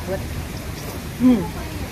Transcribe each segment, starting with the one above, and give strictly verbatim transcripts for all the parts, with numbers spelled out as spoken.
เบิดอืม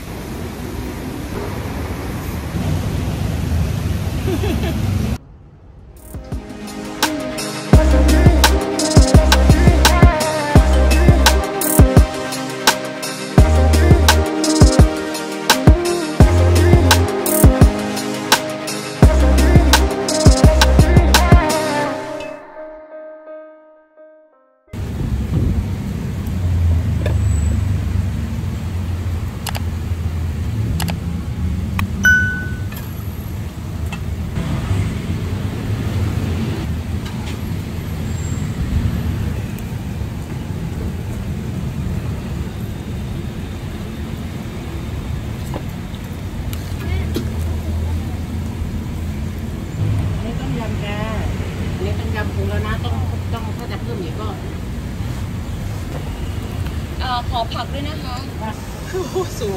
ปรุงแล้วนะต้องต้องถ้าจะเพิ่มอีกก็ขอผักด้วยนะคะสู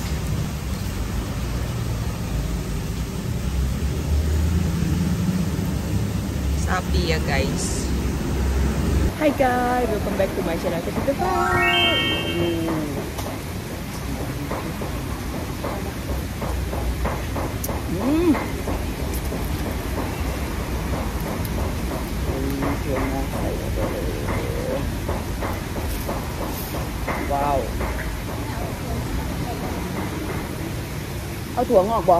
Sabi ya guys. Hi guys, welcome back to my channel. Kita Hmm. Wow. เอาถั่วงอกบ่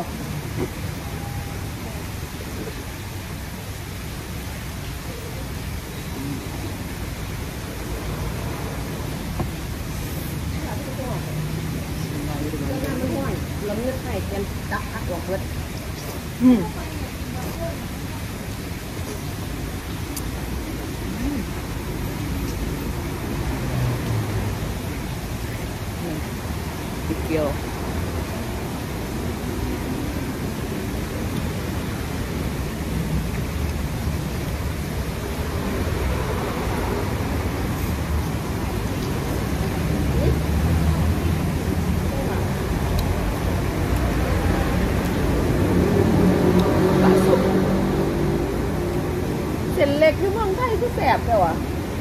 ล้มเลือดไข่เต็มตักอักหลอกเลือดอืมติดเกียวเส้นเล็กที่เมืองไทยก็แสบเลยวะ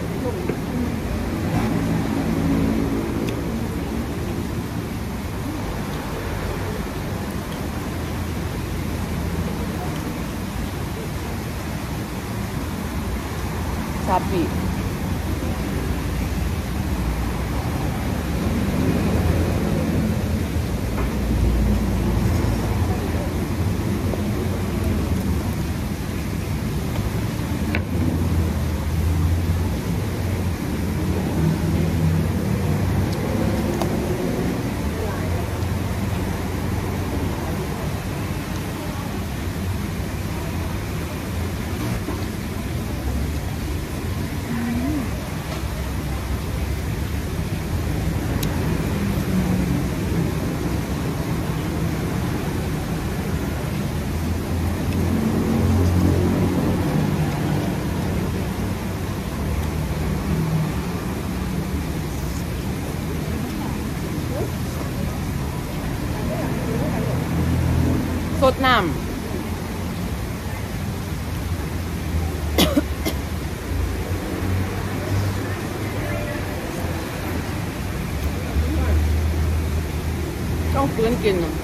Sapi. Sốt Nam Trong cuốn kinh rồi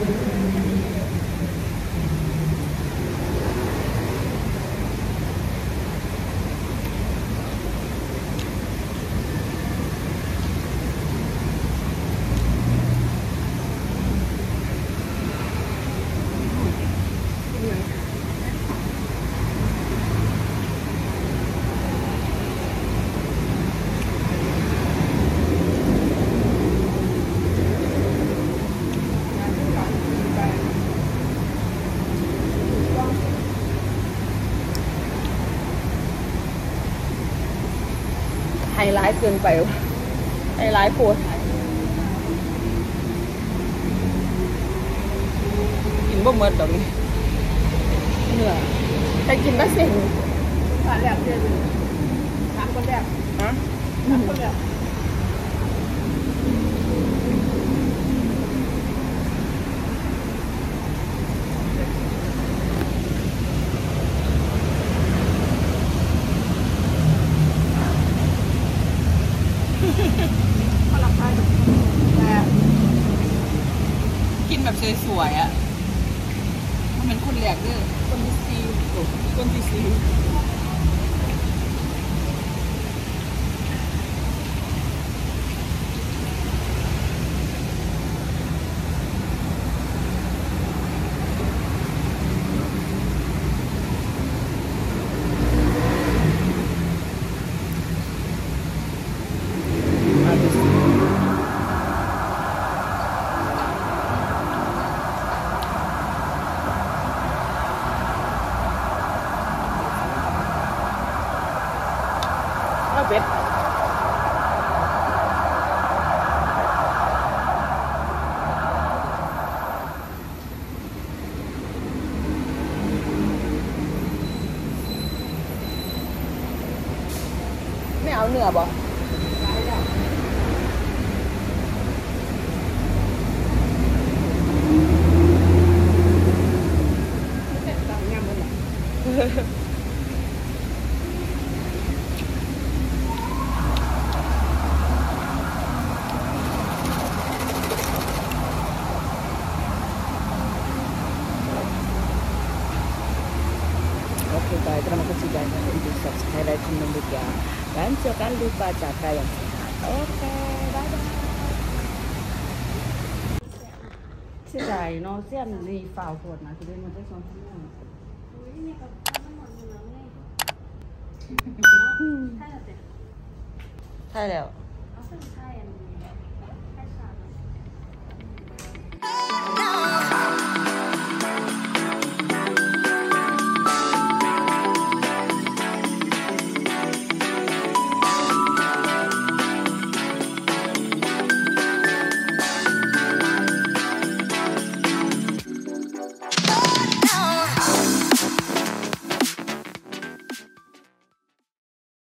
ไฮไลท์เกินไปวะไฮไลท์โคตรกินบ่หมดดอกนี่เหนื่อยแต่กินได้เส้นผ่านแล้วเดือนสามคนแรกฮะสามคนแรกเขาหลับไปแต่กินแบบสวยๆอ่ะมันเป็นคนแรกเด้อคนที่ซีโอ้คนที่ซีเอาเป็ดไม่เอาเนื้อบ่Oke guys, terima kasih banyak untuk subscribe dan comment ya. Dan jangan lupa jaga yang sehat. Oke, bye bye. เสียดายเนาะเสียนรีฟาวโคตรนะคือได้มาได้สองชั่วโมงใช่แล้ว